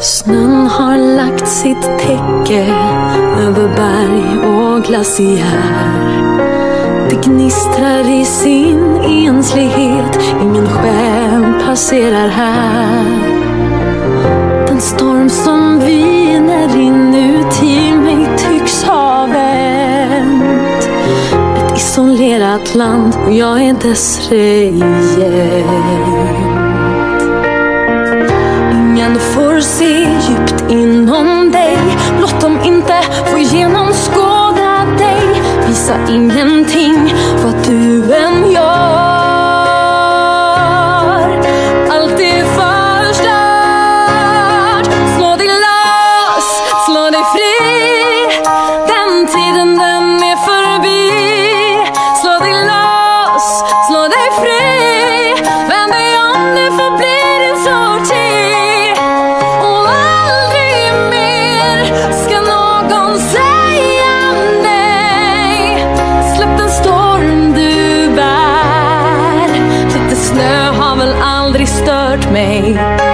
Snön har lagt sitt täcke över berg och glaciär. Det gnistrar i sin enslighet, ingen själ passerar här. Den storm som viner inuti mig tycks ha vänt. Ett isolerat land och jag är dess regent. Ingen får se djupt inom dig, låt dem inte få genomskåda dig. Visa ingenting vad du än gör. Allt är förstört. Slå dig loss, slå dig fri. Den tiden den är förbi. Slå dig loss, slå dig fri. Vänd dig om, det får bli din sorti. Och aldrig mer ska någon säga nej. Släpp den storm du bär. Lite snö har väl aldrig stört mig.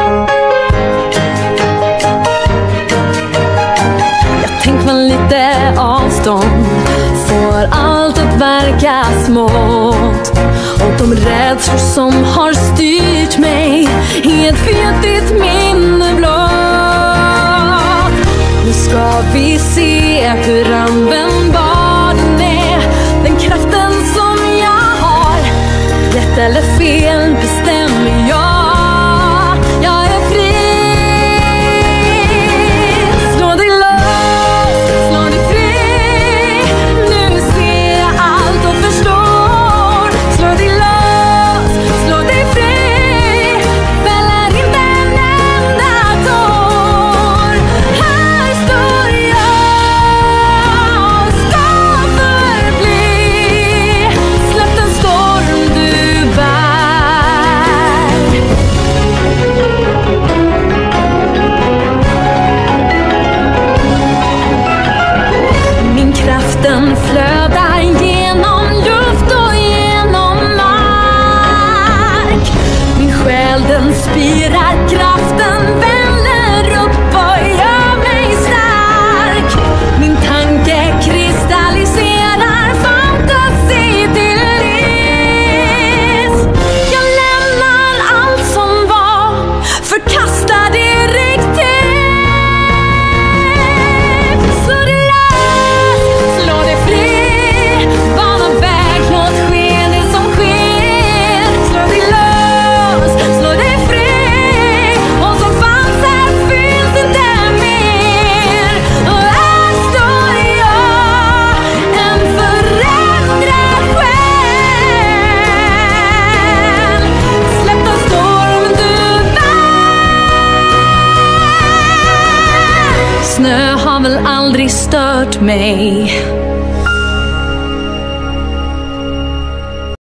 Jag tänk väl lite avstånd, får allt att verka smått. Och de rädslor som har styrt mig i ett fjutigt minne blott. Nu ska vi se hur användbar den är, den kraften som jag har. Rätt eller fel bestämmer jag. Jag är fri. Slå dig loss, slå dig fri. Nu ser jag allt och förstår. Slå dig loss, slå dig fri. Fäller inte en enda tår. Här står jag, ska förbli. Släpp den storm du bär. Min kraften flödar genom luft och genom mark. Min själ den spirar, kraften väller upp och gör mig stark. Min tanke kristalliserar fantasi till is. Jag lämnar allt som var, förkastar direkt till. Slå dig lös, slå dig fri. Bana väg, låt ske det som sker. Slå dig lös, slå dig fri. Och som fanns här finns inte mer. Och här står jag, en förändrad själ. Släpp den storm du bär. Snö har väl aldrig stört mig.